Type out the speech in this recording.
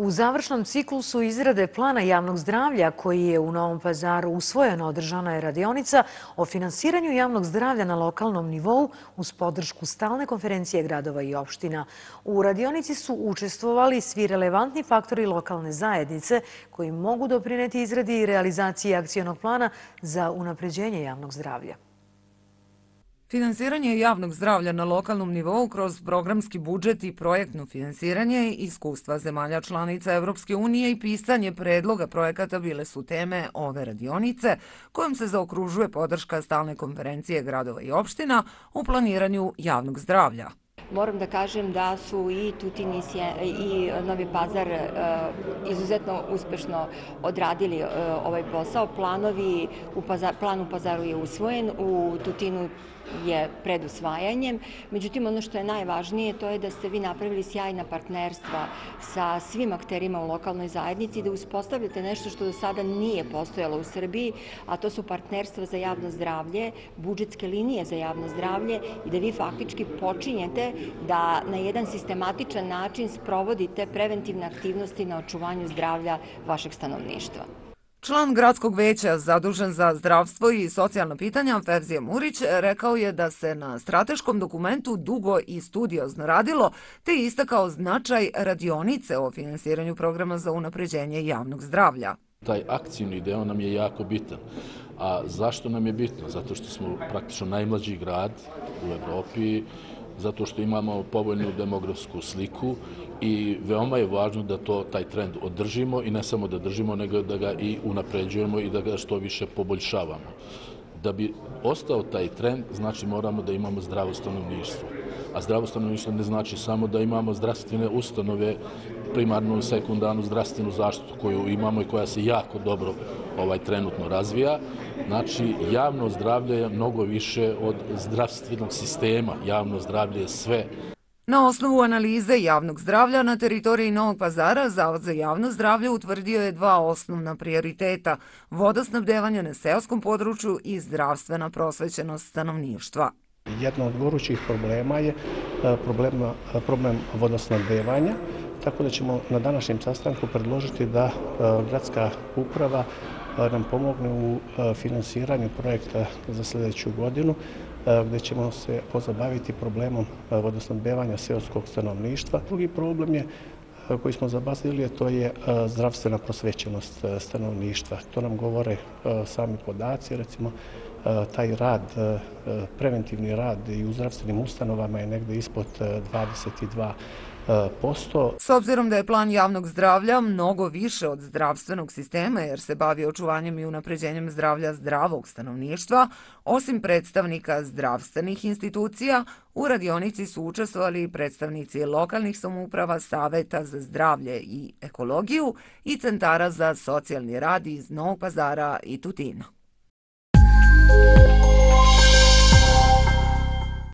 U završnom ciklusu izrade plana javnog zdravlja koji je u Novom Pazaru usvojena održana je radionica o finansiranju javnog zdravlja na lokalnom nivou uz podršku stalne konferencije gradova i opština. U radionici su učestvovali svi relevantni faktori lokalne zajednice koji mogu doprineti izradi i realizaciji akcionog plana za unapređenje javnog zdravlja. Finansiranje javnog zdravlja na lokalnom nivou kroz programski budžet i projektno finansiranje, iskustva zemalja članica Evropske unije i pisanje predloga projekata bile su teme ove radionice, kojom se zaokružuje podrška stalne konferencije gradova i opština u planiranju javnog zdravlja. Moram da kažem da su i Tutin i Novi Pazar izuzetno uspešno odradili ovaj posao. Plan u Pazaru je usvojen, u Tutinu je pred usvajanjem. Međutim, ono što je najvažnije to je da ste vi napravili sjajna partnerstva sa svim akterima u lokalnoj zajednici i da uspostavljate nešto što do sada nije postojalo u Srbiji, a to su partnerstva za javno zdravlje, budžetske linije za javno zdravlje i da vi faktički počinjete da na jedan sistematičan način sprovodite preventivne aktivnosti na očuvanju zdravlja vašeg stanovništva. Član gradskog veća zadužen za zdravstvo i socijalna pitanja Fevzija Murić rekao je da se na strateškom dokumentu dugo i studiozno radilo, te istakao značaj radionice o finansiranju programa za unapređenje javnog zdravlja. Taj akcijni deo nam je jako bitan. A zašto nam je bitno? Zato što smo praktično najmlađi grad u Evropi, zato što imamo povoljnu demografsku sliku i veoma je važno da taj trend održimo i ne samo da držimo, nego da ga i unapređujemo i da ga što više poboljšavamo. Da bi ostao taj trend, znači moramo da imamo zdravo stanovništvo. A zdravo stanovništvo ne znači samo da imamo zdravstvene ustanove, primarnu i sekundarnu zdravstvenu zaštitu koju imamo i koja se jako dobro trenutno razvija. Znači, javno zdravlje je mnogo više od zdravstvenog sistema. Javno zdravlje je sve. Na osnovu analize javnog zdravlja na teritoriji Novog Pazara, Zavod za javno zdravlje utvrdio je dva osnovna prioriteta – vodosnabdevanje na seoskom području i zdravstvena prosvećenost stanovništva. Jedno od gorućih problema je problem vodosnabdevanja, tako da ćemo na današnjem sastanku predložiti da gradska uprava nam pomogne u finansiranju projekta za sljedeću godinu, gdje ćemo se pozabaviti problemom vodosnabdevanja seoskog stanovništva. Drugi problem je koji smo zabazili, to je zdravstvena prosvećenost stanovništva. To nam govore sami podaci, recimo taj rad, preventivni rad i u zdravstvenim ustanovama je negdje ispod 22%. S obzirom da je plan javnog zdravlja mnogo više od zdravstvenog sistema jer se bavi očuvanjem i unapređenjem zdravlja zdravog stanovništva, osim predstavnika zdravstvenih institucija, u radionici su učestvovali predstavnici lokalnih samouprava, saveta za zdravlje i ekologiju i centara za socijalni rad iz Novog Pazara i Tutina.